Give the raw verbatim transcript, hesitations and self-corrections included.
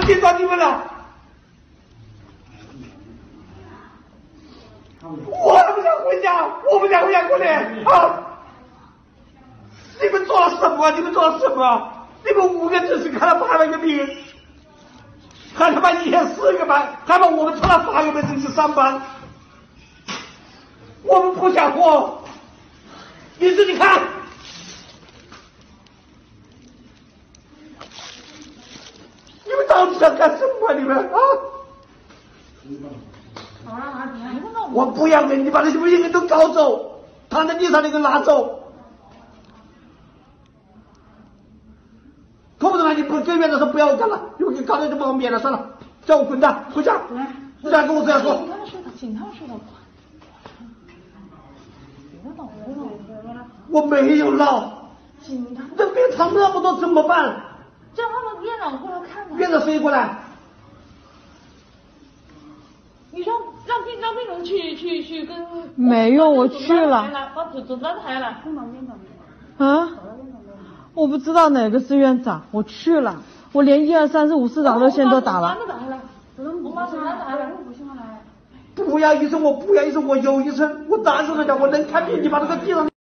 别找你们了。我不想回家，我不想回家过年啊！你们做了什么？你们做了什么？你们五个只是看了八万个病，还他妈一天四个班，还把我们除了八个班只是上班，我们不想活。你自己看。你们到底想干什么？你们啊！我不要人，你把那些文人都搞走，躺在地上那个拿走。可不能你不给面子说不要我干了，又给搞得就不方便了，算了，叫我滚蛋，回家。不然跟我这样说。 警察说的，警察说的。别闹，别闹， 我没有闹。 警察。 这边藏那么多怎么办？ 叫他们院长过来看看。 院长谁过来？ 你让让病让病人去去去跟。 没有，我去了。 把总总站台来。 啊？我不知道哪个是院长，我去了，我连一二三四五四长热线都打了。 我马上打来。 不要医生，我不要医生，我有医生，我打死人家，我能看病，你把这个地上。